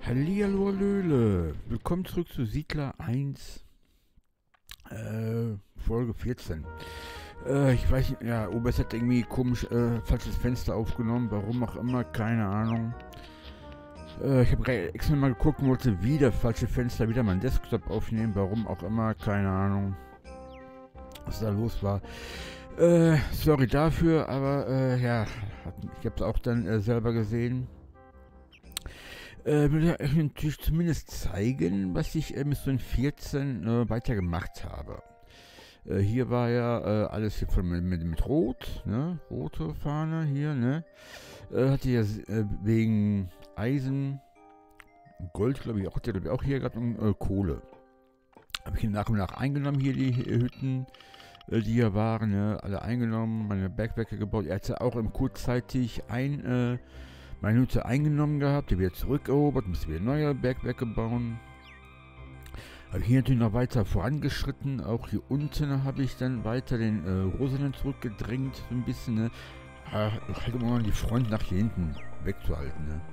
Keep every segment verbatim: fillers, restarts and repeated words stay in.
Hallihallo Hallöle, willkommen zurück zu Siedler eins, äh, Folge vierzehn. Äh, ich weiß nicht, ja, O B S hat irgendwie komisch, äh, falsches Fenster aufgenommen, warum auch immer, keine Ahnung. Äh, ich habe extra mal geguckt und wollte wieder falsche Fenster, wieder mein Desktop aufnehmen, warum auch immer, keine Ahnung, was da los war. Äh, sorry dafür, aber, äh, ja, ich habe es auch dann äh, selber gesehen. Äh, will ja euch natürlich zumindest zeigen, was ich äh, mit so einem vierzehn äh, weiter gemacht habe. Äh, hier war ja äh, alles hier von, mit, mit Rot, ne? Rote Fahne hier, ne? Äh, hatte ja äh, wegen Eisen, Gold, glaube ich, auch, hat ja, auch hier gehabt und äh, Kohle. Habe ich hier nach und nach eingenommen, hier die äh, Hütten, äh, die hier waren, ne? Alle eingenommen, meine Bergwerke gebaut. Er hatte auch ähm, kurzzeitig ein, äh, meine Hütte eingenommen gehabt, die wieder zurückerobert, musste wieder neue Bergwerke bauen. Habe hier natürlich noch weiter vorangeschritten, auch hier unten habe ich dann weiter den äh, Rosinen zurückgedrängt, so ein bisschen, ne? Halt immer noch die Front nach hier hinten wegzuhalten, ne?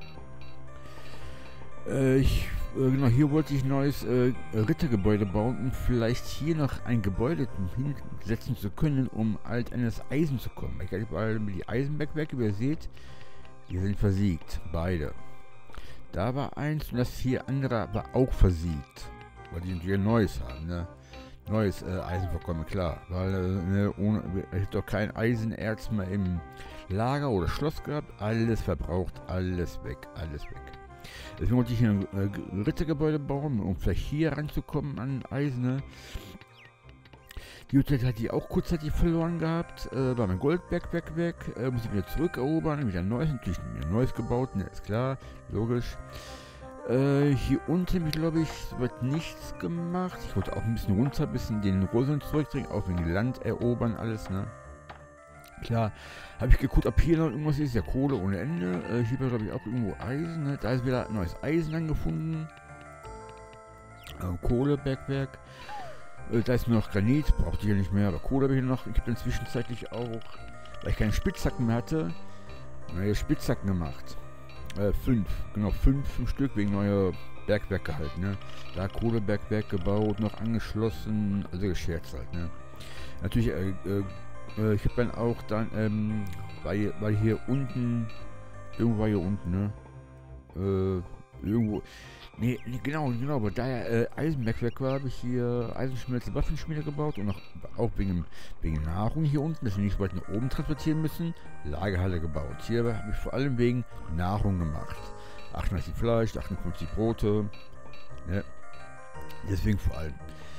Äh, ich, äh, genau, hier wollte ich ein neues äh, Rittergebäude bauen, um vielleicht hier noch ein Gebäude hinsetzen zu können, um halt an das Eisen zu kommen. Ich habe die Eisenbergwerke, wie ihr seht, die sind versiegt, beide. Da war eins und das hier andere war auch versiegt. Weil die natürlich ein neues haben, ne? Neues äh, Eisenvorkommen, klar. Weil äh, ne, ohne, ich hätte doch kein Eisenerz mehr im Lager oder Schloss gehabt. Alles verbraucht, alles weg, alles weg. Deswegen wollte ich hier ein äh, Rittergebäude bauen, um vielleicht hier ranzukommen an Eisen, ne? Die Hütte hatte ich auch kurzzeitig verloren gehabt, äh, war mein Goldbergwerk weg, äh, muss ich wieder zurückerobern, wieder ein neues, natürlich ein neues gebaut, ne, ist klar, logisch. Äh, hier unten habe ich, glaube ich, wird nichts gemacht. Ich wollte auch ein bisschen runter, ein bisschen den Rosen zurückdrehen, auch wenn die Land erobern, alles, ne. Klar, habe ich geguckt, ob hier noch irgendwas ist, ja Kohle ohne Ende. Äh, hier war, glaube ich, auch irgendwo Eisen, ne, da ist wieder ein neues Eisen angefunden. Äh, Kohlebergwerk. Da ist nur noch Granit, brauchte ich ja nicht mehr, aber Kohle habe ich noch. Ich habe dann zwischenzeitlich auch, weil ich keine Spitzhacken mehr hatte, neue Spitzhacken gemacht. Äh, fünf, genau, fünf, fünf Stück wegen neuer Bergwerke halt, ne. Da Kohlebergwerk gebaut, noch angeschlossen, also gescherzt halt, ne. Natürlich, äh, äh, ich habe dann auch dann, ähm, weil, weil hier unten, irgendwo war hier unten, ne, äh, irgendwo, nee, nee, genau, genau, aber da ja äh, Eisenbergwerk war, habe ich hier Eisenschmelze, Waffenschmiede gebaut und auch, auch wegen, wegen Nahrung hier unten, dass wir nicht so weit nach oben transportieren müssen, Lagerhalle gebaut. Hier habe ich vor allem wegen Nahrung gemacht. achtundachtzig Fleisch, achtundfünfzig Brote, ne, deswegen vor allem.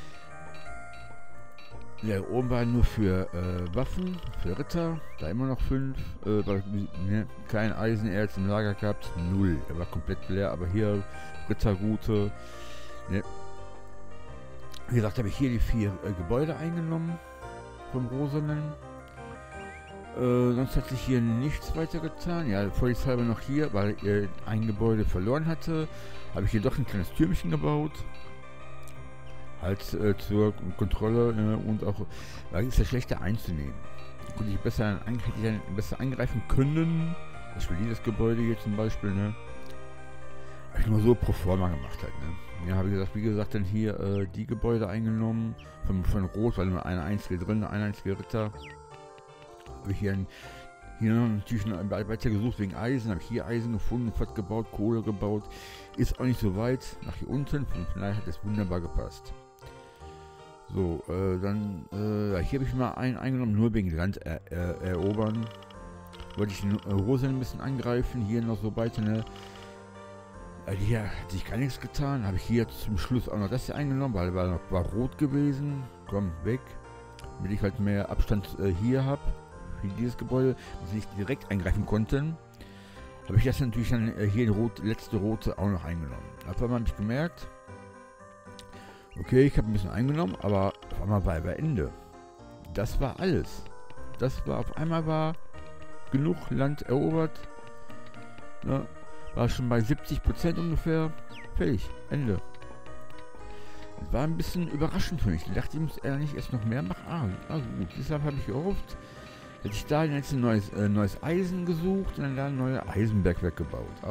Ja, oben war nur für äh, Waffen, für Ritter, da immer noch fünf, äh, weil, ne, kein Eisenerz im Lager gehabt, null, er war komplett leer, aber hier Rittergute, ne. Wie gesagt, habe ich hier die vier äh, Gebäude eingenommen vom Rosenen. Äh, sonst hat sich hier nichts weiter getan. Ja, vorsichtshalber noch hier, weil er ein Gebäude verloren hatte, habe ich hier doch ein kleines Türmchen gebaut. Halt äh, zur Kontrolle äh, und auch, weil es ist ja schlechter einzunehmen. Da konnte ich besser, hätte ich dann besser angreifen können. Das Beispiel dieses Gebäude hier zum Beispiel, ne. Habe ich nur so pro forma gemacht halt, ne. Ja, habe ich gesagt, wie gesagt, dann hier äh, die Gebäude eingenommen, von, von Rot, weil nur eine einzige drin, ein einziger Ritter. Habe ich hier, ein, hier natürlich noch weiter gesucht wegen Eisen, habe ich hier Eisen gefunden, was gebaut, Kohle gebaut. Ist auch nicht so weit nach hier unten, von daher hat es wunderbar gepasst. So, äh, dann, äh, hier habe ich mal einen eingenommen, nur wegen Land er, er, erobern. Wollte ich den äh, Rosen ein bisschen angreifen, hier noch so weiter, ne. Äh, hier hat sich gar nichts getan, habe ich hier zum Schluss auch noch das hier eingenommen, weil war, noch, war rot gewesen. Komm, weg. Damit ich halt mehr Abstand äh, hier habe, für dieses Gebäude, dass ich nicht direkt eingreifen konnten. Habe ich das natürlich dann äh, hier, die rot, letzte rote, auch noch eingenommen. Auf einmal habe ich gemerkt, okay, ich habe ein bisschen eingenommen, aber auf einmal war bei Ende. Das war alles. Das war, auf einmal war genug Land erobert. Ne, war schon bei siebzig Prozent ungefähr. Fertig, Ende. Das war ein bisschen überraschend für mich. Ich dachte, ich muss eher nicht erst noch mehr machen. Ah, ah gut, deshalb habe ich gehofft, hätte ich da jetzt ein neues, äh, neues Eisen gesucht und dann da ein neues Eisenbergwerk gebaut. Aber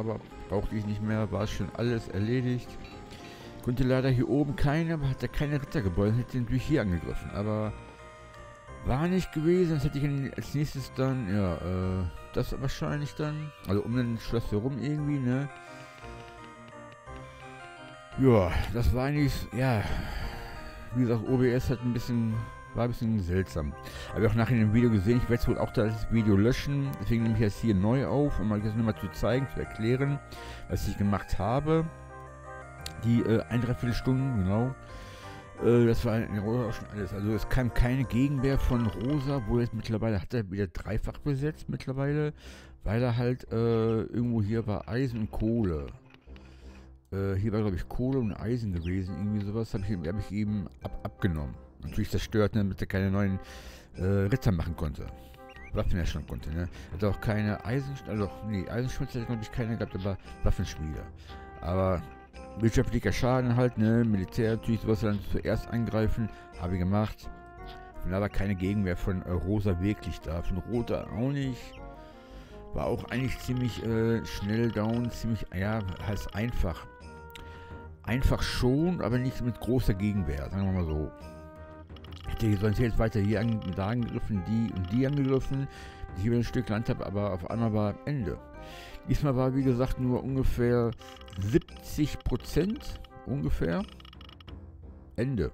brauchte ich nicht mehr, war schon alles erledigt. Konnte leider hier oben keine, hatte keine Rittergebäude, hätte natürlich hier angegriffen, aber war nicht gewesen, das hätte ich als nächstes dann, ja, äh, das wahrscheinlich dann, also um den Schloss herum irgendwie, ne. Ja, das war eigentlich, ja, wie gesagt, O B S hat ein bisschen, war ein bisschen seltsam. Habe ich auch nachher in dem Video gesehen, ich werde es wohl auch das Video löschen, deswegen nehme ich das hier neu auf, um euch das nochmal zu zeigen, zu erklären, was ich gemacht habe. Die äh, ein, dreiviertel Stunden, genau. Äh, das war in Rosa auch schon alles. Also es kam keine Gegenwehr von Rosa, wo jetzt mittlerweile hat er wieder dreifach besetzt mittlerweile, weil er halt äh, irgendwo hier war Eisen und Kohle. Äh, hier war glaube ich Kohle und Eisen gewesen, irgendwie sowas habe ich, hab ich eben ab, abgenommen. Natürlich zerstört, ne, damit er keine neuen äh, Ritter machen konnte. Waffen herstellen konnte, ne. Hat auch keine Eisen, also nee, Eisenschmitz hat glaube ich keine gehabt, aber Waffenschmiede. Aber wirtschaftlicher Schaden halt, ne, Militär natürlich, sowas dann zuerst angreifen, habe ich gemacht. Von da war keine Gegenwehr von äh, Rosa wirklich da, von Rosa auch nicht. War auch eigentlich ziemlich äh, schnell down, ziemlich, ja, heißt einfach. Einfach schon, aber nicht mit großer Gegenwehr, sagen wir mal so. Hätte ich sonst jetzt weiter hier an, da angegriffen, die und die angegriffen, bis ich wieder ein Stück Land habe, aber auf einmal war Ende. Diesmal war, wie gesagt, nur ungefähr siebzig Prozent ungefähr Ende.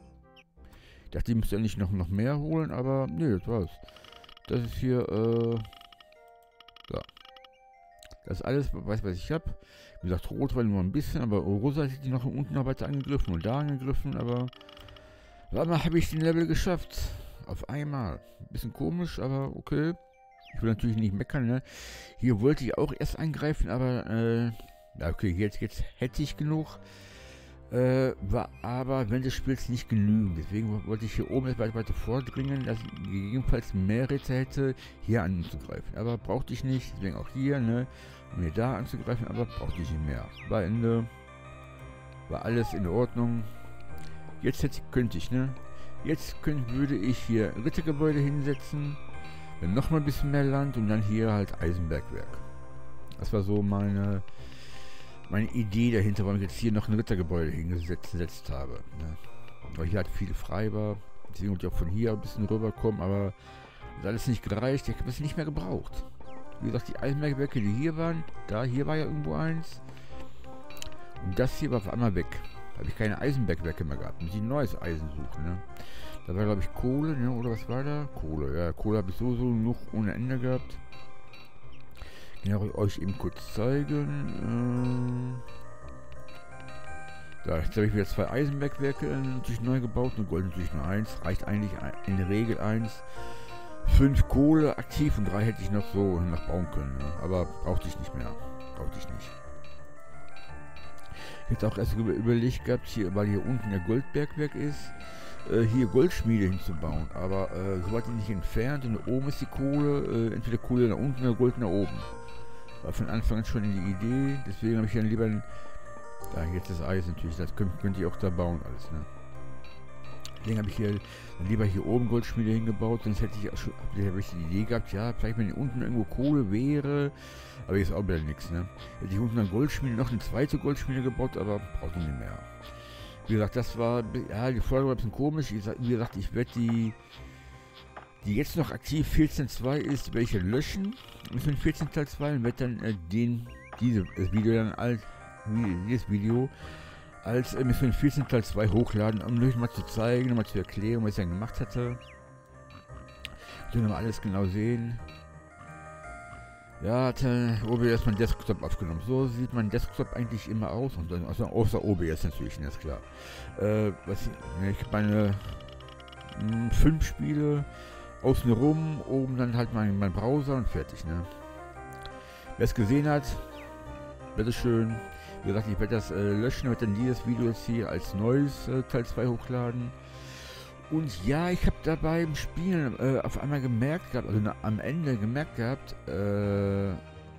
Ich dachte, ich müsste ja nicht noch, noch mehr holen, aber nee, das war's. Das ist hier, äh, ja. Das ist alles, weiß was ich habe. Wie gesagt, Rot war nur ein bisschen, aber Rosa hat die noch unten noch weiter angegriffen und da angegriffen, aber einmal habe ich den Level geschafft. Auf einmal. Ein bisschen komisch, aber okay. Ich will natürlich nicht meckern, ne? Hier wollte ich auch erst eingreifen, aber, äh, ja, okay, jetzt, jetzt hätte ich genug. Äh, war aber während des Spiels nicht genügend. Deswegen wollte ich hier oben jetzt weiter, weiter vordringen, dass ich gegebenenfalls mehr Ritter hätte, hier anzugreifen. Aber brauchte ich nicht, deswegen auch hier, ne? Um hier da anzugreifen, aber brauchte ich nicht mehr. War Ende. War alles in Ordnung. Jetzt hätte, könnte ich, ne? Jetzt könnte, würde ich hier Rittergebäude hinsetzen. Dann nochmal ein bisschen mehr Land und dann hier halt Eisenbergwerk. Das war so meine, meine Idee dahinter, warum ich jetzt hier noch ein Rittergebäude hingesetzt gesetzt habe. Ne? Weil hier halt viel frei war. Deswegen wollte ich auch von hier ein bisschen rüberkommen, aber das hat alles nicht gereicht. Ich habe es nicht mehr gebraucht. Wie gesagt, die Eisenbergwerke, die hier waren, da, hier war ja irgendwo eins. Und das hier war auf einmal weg. Da habe ich keine Eisenbergwerke mehr gehabt. Muss ich ein neues Eisen suchen, ne? Da war, glaube ich, Kohle, ne? Oder was war da? Kohle, ja. Kohle habe ich sowieso noch ohne Ende gehabt. Kann ich euch eben kurz zeigen. Äh da, jetzt habe ich wieder zwei Eisenbergwerke natürlich neu gebaut. Und Gold natürlich nur eins. Reicht eigentlich in der Regel eins. Fünf Kohle aktiv und drei hätte ich noch so noch bauen können. Ne? Aber brauchte ich nicht mehr. Brauchte ich nicht. Ich hätte auch erst überlegt gehabt, hier, weil hier unten der Goldbergwerk ist, äh, hier Goldschmiede hinzubauen. Aber äh, so weit nicht entfernt und da oben ist die Kohle, äh, entweder Kohle nach unten oder Gold nach oben. War von Anfang an schon in die Idee, deswegen habe ich dann lieber, ein, ja, jetzt das Eis natürlich, das könnt, könnt ihr auch da bauen alles, ne. Deswegen habe ich hier dann lieber hier oben Goldschmiede hingebaut, sonst hätte ich auch schon, habe ich die Idee gehabt, ja, vielleicht wenn hier unten irgendwo Kohle wäre, aber jetzt auch wieder nichts, ne. Hätte ich unten eine Goldschmiede, noch eine zweite Goldschmiede gebaut, aber braucht nicht mehr. Wie gesagt, das war, ja, die Folge war ein bisschen komisch, wie gesagt, ich werde die, die jetzt noch aktiv vierzehn Punkt zwei ist, welche löschen, mit vierzehn Teil zwei und werde dann äh, den, diese, das Video dann als, dieses Video als äh, Mission vierzehn Teil zwei hochladen, um euch mal zu zeigen, nochmal zu erklären, was ich dann gemacht hatte. So nochmal alles genau sehen. Ja, hatte O B S mein Desktop aufgenommen. So sieht mein Desktop eigentlich immer aus. Und dann, also außer O B S natürlich, ist klar. Äh, was, ich habe meine mh, fünf Spiele außen rum, oben dann halt mein, mein Browser und fertig, ne? Wer es gesehen hat, bitteschön. Wie gesagt, ich werde das äh, löschen, werde dann dieses Video jetzt hier als neues äh, Teil zwei hochladen. Und ja, ich habe dabei im Spielen äh, auf einmal gemerkt gehabt, also na, am Ende gemerkt gehabt, äh,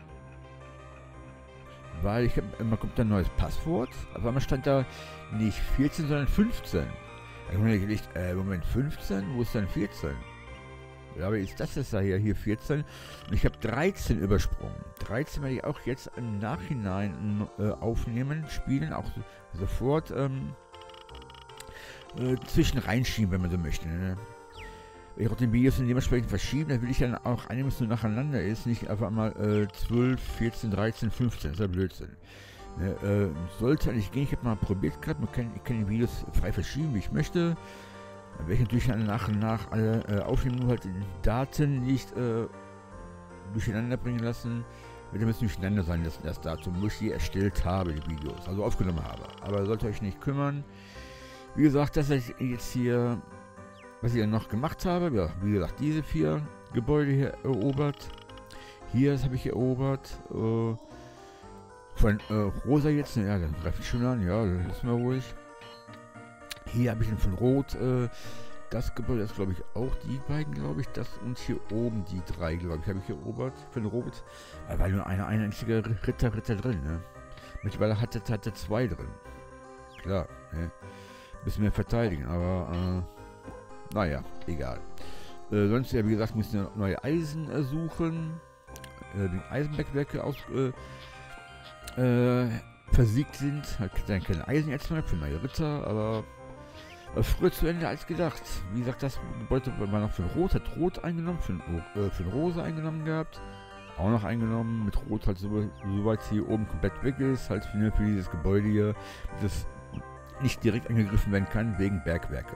weil ich hab, man kommt ein neues Passwort, auf einmal stand da nicht vierzehn, sondern fünfzehn. Ich habe mir gedacht, äh, Moment, fünfzehn? Wo ist denn vierzehn? Aber ist das ist ja hier, hier vierzehn und ich habe dreizehn übersprungen. dreizehn werde ich auch jetzt im Nachhinein äh, aufnehmen, spielen, auch so, sofort ähm, äh, zwischen reinschieben, wenn man so möchte. Ne? Wenn ich auch den Videos dementsprechend verschieben, dann will ich dann auch eine Mission nacheinander ist, nicht einfach mal äh, zwölf, vierzehn, dreizehn, fünfzehn, das ist ja Blödsinn. Ne, äh, sollte eigentlich gehen, ich habe mal probiert gerade, man kann, ich kann die Videos frei verschieben, wie ich möchte. Dann werde ich natürlich dann nach und nach alle äh, aufnehmen, nur halt die Daten nicht äh, durcheinander bringen lassen. Wir müssen durcheinander sein lassen, das Datum, wo ich die erstellt habe, die Videos, also aufgenommen habe. Aber sollte euch nicht kümmern. Wie gesagt, das ist jetzt hier, was ich noch gemacht habe. Ja, wie gesagt, diese vier Gebäude hier erobert. Hier, das habe ich erobert. Äh, von äh, Rosa jetzt, ja, dann greife ich schon an, ja, das ist mal ruhig. Hier habe ich dann von Rot, äh, das Gebäude, das glaube ich auch die beiden, glaube ich, das und hier oben die drei, glaube ich, habe ich erobert, von Rot. Da war nur eine, ein einziger Ritter, Ritter drin, ne. Mittlerweile hat er, hat er zwei drin. Klar, ne. Müssen wir verteidigen, aber, äh, naja, egal. Äh, sonst, ja, wie gesagt, müssen wir neue Eisen äh, suchen. Äh, die Eisenbergwerke aus, äh, äh, versiegt sind. Hat dann keine Eisenerz mehr für neue Ritter, aber äh, früher zu Ende als gedacht. Wie gesagt, das Gebäude war noch für Rot, hat Rot eingenommen, für, äh, für Rosa eingenommen gehabt. Auch noch eingenommen, mit Rot halt so, so weit hier oben komplett weg ist, halt für, für dieses Gebäude hier, das nicht direkt angegriffen werden kann, wegen Bergwerke.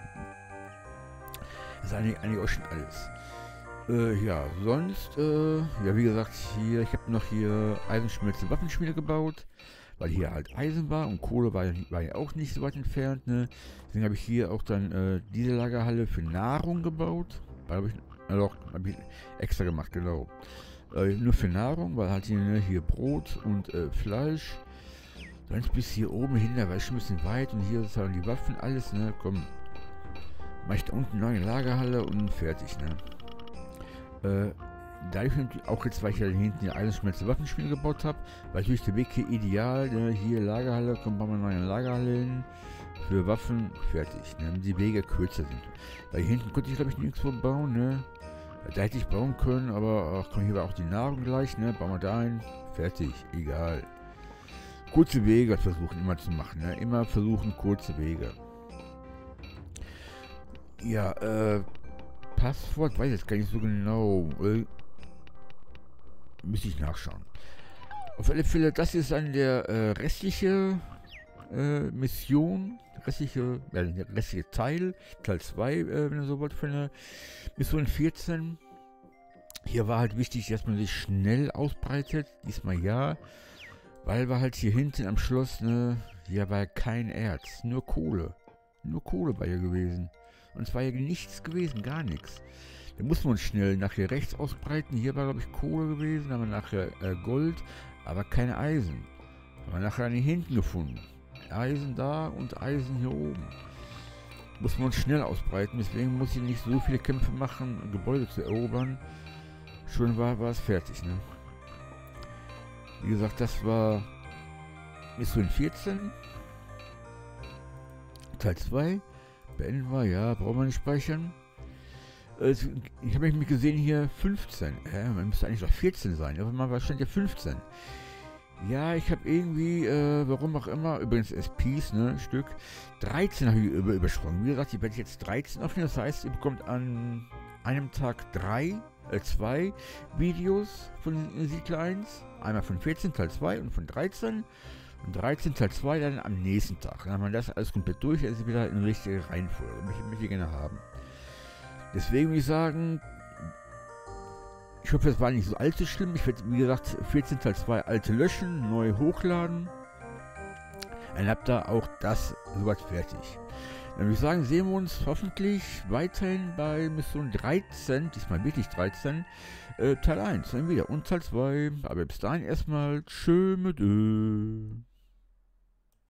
Das ist eigentlich, eigentlich auch schon alles. Äh, ja, sonst, äh, ja wie gesagt, hier, ich habe noch hier Eisenschmelze Waffenschmiede gebaut, weil hier halt Eisen war und Kohle war, war ja auch nicht so weit entfernt, ne. Deswegen habe ich hier auch dann äh, diese Lagerhalle für Nahrung gebaut. Da habe ich, äh, doch, habe ich extra gemacht, genau. Äh, nur für Nahrung, weil halt hier, ne, hier Brot und äh, Fleisch. Sonst bis hier oben hin, da war ich schon ein bisschen weit und hier ist halt die Waffen, alles, ne, komm. Mach ich da unten eine neue Lagerhalle und fertig, ne. Äh, da ich auch jetzt, weil ich ja hinten die Eisenschmelze Waffenspiel gebaut habe, war natürlich der Weg hier ideal, ne, hier Lagerhalle, kommt mal eine neue Lagerhalle hin, für Waffen, fertig, ne, damit die Wege kürzer sind. Da hier hinten konnte ich, glaube ich, nichts so bauen, ne. Da hätte ich bauen können, aber ach komm, hier war auch die Nahrung gleich, ne, bauen wir da ein, fertig, egal. Kurze Wege versuchen immer zu machen, ne? Immer versuchen kurze Wege. Ja, äh, Passwort weiß ich jetzt gar nicht so genau. Äh, müsste ich nachschauen. Auf alle Fälle, das ist dann der äh, restliche äh, Mission, restliche, ja, der restliche Teil, Teil zwei, äh, wenn ihr so wollt, von der Mission vierzehn. Hier war halt wichtig, dass man sich schnell ausbreitet. Diesmal ja. Weil wir halt hier hinten am Schloss, ne, hier war kein Erz, nur Kohle. Nur Kohle war hier gewesen. Und es war hier nichts gewesen, gar nichts. Da muss man uns schnell nachher rechts ausbreiten. Hier war, glaube ich, Kohle gewesen, haben wir nachher äh, Gold, aber keine Eisen. Haben wir nachher hier hinten gefunden. Eisen da und Eisen hier oben. Muss man uns schnell ausbreiten, deswegen muss ich nicht so viele Kämpfe machen, Gebäude zu erobern. Schon war, war es fertig, ne. Wie gesagt, das war Mission vierzehn. Teil zwei. Beenden wir, ja, brauchen wir nicht speichern. Äh, ich habe mich gesehen hier fünfzehn. Hä, man müsste eigentlich doch vierzehn sein. Aber man wahrscheinlich ja fünfzehn. Ja, ich habe irgendwie, äh, warum auch immer, übrigens S Ps, ne, Stück, dreizehn habe ich über, übersprungen. Wie gesagt, ich werde jetzt dreizehn aufnehmen. Das heißt, ihr bekommt an einem Tag drei, äh, zwei Videos von Siedler eins. Einmal von vierzehn Teil zwei und von dreizehn. Und dreizehn Teil zwei dann am nächsten Tag. Dann haben wir das alles komplett durch. Das ist wieder in richtige Reihenfolge. Möchte ich möchte gerne haben. Deswegen würde ich sagen, ich hoffe, es war nicht so allzu schlimm. Ich werde, wie gesagt, vierzehn Teil zwei alte löschen, neu hochladen. Dann habt ihr auch das soweit fertig. Dann würde ich sagen, sehen wir uns hoffentlich weiterhin bei Mission dreizehn, diesmal wirklich dreizehn, äh, Teil eins dann wieder und Teil zwei. Aber bis dahin erstmal tschö mit Ö.